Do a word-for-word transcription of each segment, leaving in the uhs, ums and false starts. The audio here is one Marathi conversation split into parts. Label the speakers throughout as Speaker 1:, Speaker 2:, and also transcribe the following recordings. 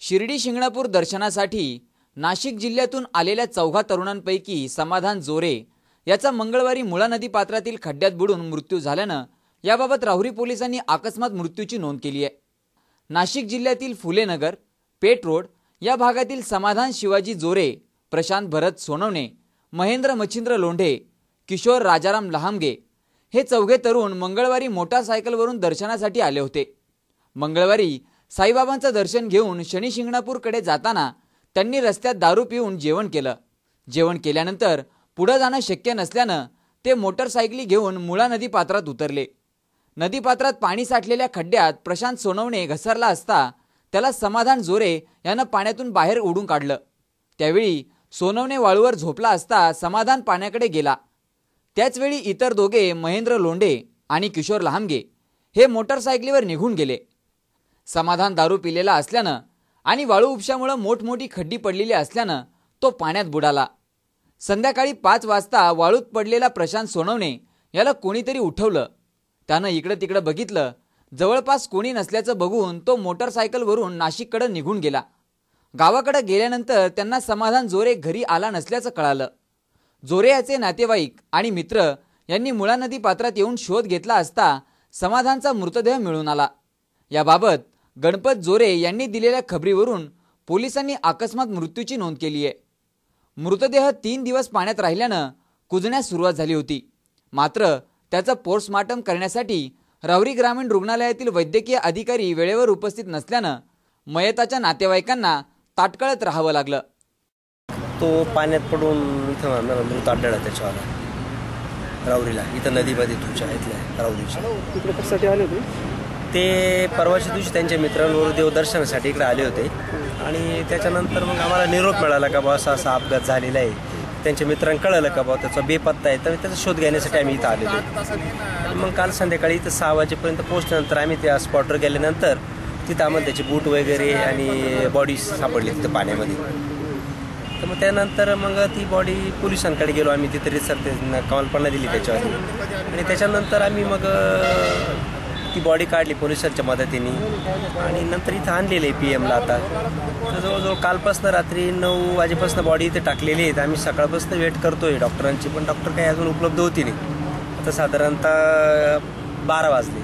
Speaker 1: शिर्डी शिंगणापूर दर्शनासाठी नाशिक जिल्ह्यातून आलेल्या चौघा तरुणांपैकी समाधान जोरे याचा मंगळवारी मुळा नदी पात्रातील खड्ड्यात बुडून मृत्यू झाल्यानं याबाबत राहुरी पोलिसांनी अकस्मात मृत्यूची नोंद केली आहे। नाशिक जिल्ह्यातील फुलेनगर, पेठ रोड या भागातील समाधान शिवाजी जोरे, प्रशांत भरत सोनवणे, महेंद्र मच्छिंद्र लोंढे, किशोर राजाराम लहामगे हे चौघे तरुण मंगळवारी मोटारसायकलवरून दर्शनासाठी आले होते। मंगळवारी साईबाबांचं दर्शन घेऊन शनी शिंगणापूरकडे जाताना त्यांनी रस्त्यात दारू पिऊन जेवण केलं। जेवण केल्यानंतर पुढे जाणं शक्य नसल्यानं ते मोटारसायकली घेऊन मुळा नदी पात्रात उतरले। नदी पात्रात पाणी साठलेल्या खड्ड्यात प्रशांत सोनवणे घसरला असता त्याला समाधान जोरे यानं पाण्यातून बाहेर ओढून काढलं। त्यावेळी सोनवणे वाळूवर झोपला असता समाधान पाण्याकडे गेला। त्याचवेळी इतर दोघे महेंद्र लोंढे आणि किशोर लहामगे हे मोटारसायकलीवर निघून गेले। समाधान दारू पिलेला असल्यानं आणि वाळू उपशामुळे मोठमोठी खड्डी पडलेली असल्यानं तो पाण्यात बुडाला। संध्याकाळी पाच वाजता वाळूत पडलेला प्रशांत सोनवणे याला कोणीतरी उठवलं। त्यानं इकडे तिकडे बघितलं, जवळपास कोणी नसल्याचं बघून तो मोटारसायकलवरून नाशिककडे निघून गेला। गावाकडे गेल्यानंतर त्यांना समाधान जोरे घरी आला नसल्याचं कळालं। जोरे याचे नातेवाईक आणि मित्र यांनी मुळा नदी पात्रात येऊन शोध घेतला असता समाधानचा मृतदेह मिळून आला। याबाबत गणपत जोरे यांनी दिलेल्या खबरीवरून पोलिसांनी अकस्मात मृत्यूची नोंद केली आहे। मृतदेह तीन दिवस पाण्यात राहिल्यानं कुजण्यास सुरुवात झाली होती। मात्र त्याचं पोस्टमार्टम करण्यासाठी राहुरी ग्रामीण रुग्णालयातील वैद्यकीय अधिकारी वेळेवर उपस्थित नसल्यानं मयताच्या नातेवाईकांना ताटकळत राहावं लागलं।
Speaker 2: तो पाण्यात पडून इथं मृत आढळला त्याच्यावाला राहुरीला, इथं नदीमध्ये तुमच्या इथल्या राहुरीच्या
Speaker 3: इकडे कशासाठी आले होते?
Speaker 2: ते परवाच्या दिवशी त्यांच्या मित्रांबरोबर देवदर्शनासाठी इकडे आले होते आणि त्याच्यानंतर मग आम्हाला निरोप मिळाला का बा असा असा अपघात झालेला आहे। त्यांच्या मित्रांना कळलं का बा त्याचा बेपत्ता आहे, तर त्याचा शोध घेण्यासाठी आम्ही इथं आलेलो आणि मग काल संध्याकाळी इथं सहा वाजेपर्यंत पोहोचल्यानंतर आम्ही त्या स्पॉटवर गेल्यानंतर तिथं आम्हाला त्याचे बूट वगैरे आणि बॉडी सापडली तिथं पाण्यामध्ये। तर मग त्यानंतर मग ती बॉडी पोलिसांकडे गेलो आम्ही, तिथे रिसर कल्पना दिली त्याच्यावर आणि त्याच्यानंतर आम्ही मग ती बॉडी काढली पोलिसांच्या मदतीने आणि नंतर इथं आणलेलं आहे पी एमला। आता तर जवळजवळ कालपासून रात्री नऊ वाजेपासून बॉडी इथे टाकलेली आहे। आम्ही सकाळपासून वेट करतोय डॉक्टरांची, पण डॉक्टर काही अजून उपलब्ध होती नाही। आता साधारणतः बारा वाजले,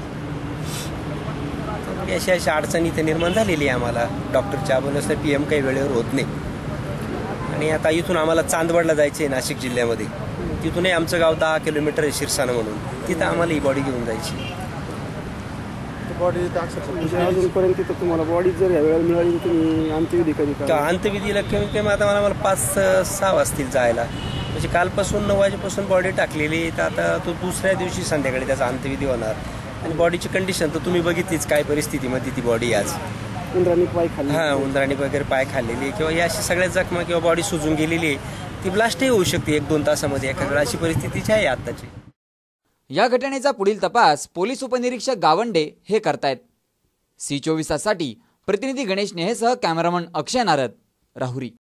Speaker 2: तर अशी अशी अडचण इथे निर्माण झालेली आहे आम्हाला। डॉक्टरच्या बनसल्या पी एम काही वेळेवर होत नाही आणि आता इथून आम्हाला चांदवडला जायचं आहे नाशिक जिल्ह्यामध्ये। तिथूनही आमचं गाव दहा किलोमीटर आहे शिरसाणा म्हणून, तिथं आम्हाला ही बॉडी घेऊन जायची।
Speaker 3: बॉडी अजूनपर्यंत तर तुम्हाला बॉडी जर या वेळेला मिळाली तर तुम्ही अंत्यविधी कधी का?
Speaker 2: अंत्यविधीला कमी कमी आता मला मला पाच सहा वाजतील जायला, म्हणजे कालपासून नऊ वाजेपासून बॉडी टाकलेली, तर आता तो दुसऱ्या दिवशी संध्याकाळी त्याचा अंत्यविधी होणार आणि बॉडीची कंडिशन तर तुम्ही बघितलीच काय परिस्थितीमध्ये ती बॉडी आज।
Speaker 3: उंदरांनी पाय खाल्ले,
Speaker 2: हां उंदरांनी वगैरे पाय खाल्लेली किंवा या अशी सगळ्या जखमा किंवा बॉडी सुजून गेलेली आहे, ती ब्लास्टही होऊ शकते एक दोन तासामध्ये एखाद्या वेळा, अशी परिस्थितीची आहे आत्ताची।
Speaker 1: या घटनेचा पुढील तपास पोलीस उपनिरीक्षक गावंडे हे करतायत। सी चोवीस ताससाठी प्रतिनिधी गणेश नेहेसह कॅमेरामन अक्षय नारद, राहुरी।